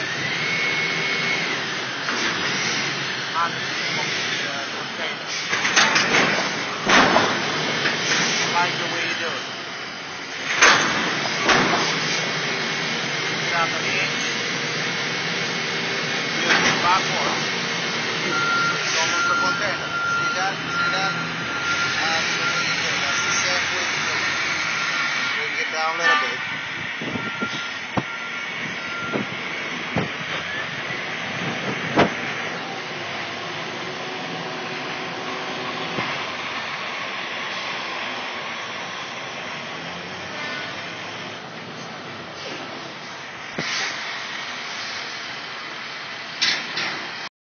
On the container. Like the way you do it. Get out the knee. Use the backward.